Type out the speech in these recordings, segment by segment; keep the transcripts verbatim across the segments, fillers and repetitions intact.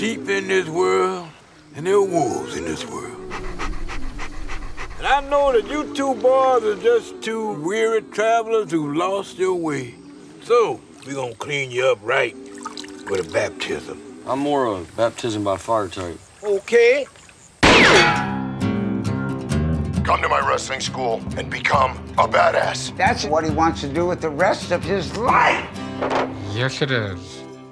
sheep in this world, and there are wolves in this world. And I know that you two boys are just two weary travelers who lost your way. So, we're gonna clean you up right with a baptism. I'm more of a baptism by fire type. Okay. Come to my wrestling school and become a badass. That's what he wants to do with the rest of his life. Yes, it is.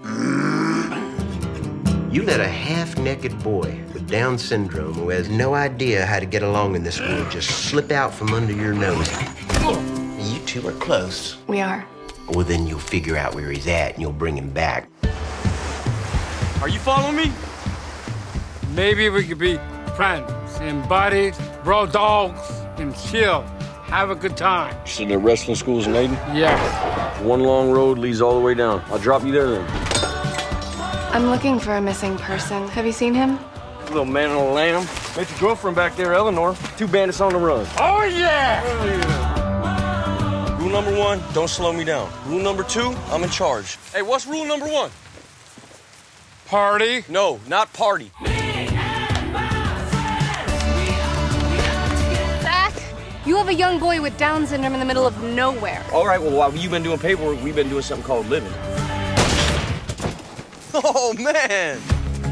You let a half-naked boy with Down syndrome who has no idea how to get along in this world just slip out from under your nose. You two are close. We are. Well, then you'll figure out where he's at and you'll bring him back. Are you following me? Maybe we could be friends and buddies, bro dogs, and chill. Have a good time. So the wrestling school's in Aiden? Yes. One long road leads all the way down. I'll drop you there then. I'm looking for a missing person. Have you seen him? Little man on a lamb. Met your girlfriend back there, Eleanor. Two bandits on the run. Oh, yeah! Oh, yeah. Rule number one, don't slow me down. Rule number two, I'm in charge. Hey, what's rule number one? Party? No, not party. Zach, you have a young boy with Down syndrome in the middle of nowhere. All right, well, while you've been doing paperwork, we've been doing something called living. Oh, man!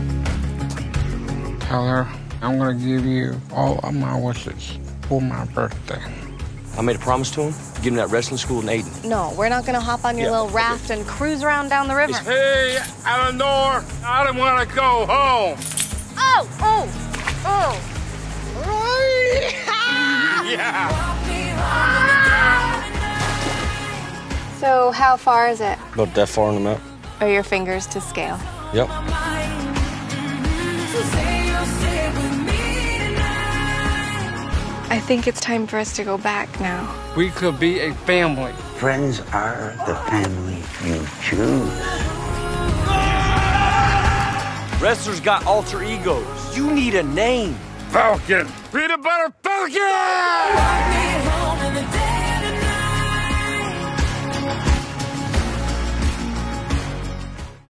Tell her I'm gonna give you all of my wishes for my birthday. I made a promise to him, give him that wrestling school in Aiden. No, we're not gonna hop on your Yeah, little raft and cruise around down the river. Hey, Eleanor, I don't wanna go home. Oh, oh, oh. Yeah. So how far is it? About that far on the map. Are your fingers to scale? Yep. I think it's time for us to go back now. We could be a family. Friends are the family you choose. Wrestlers got alter egos. You need a name. Falcon. Peanut butter Falcon!